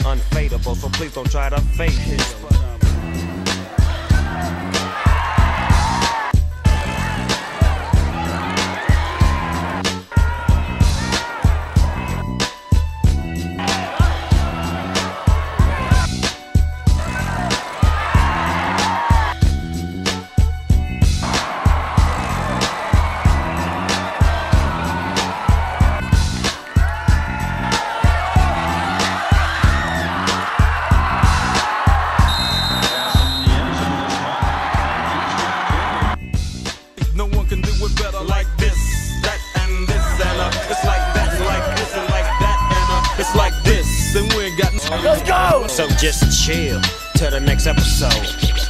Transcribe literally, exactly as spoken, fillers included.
unfadable, so please don't try to fake it. Like this, that, and this, and uh, it's like that, like this, and like that, and uh, it's like this, then we ain't got no. Let's go! So just chill till the next episode.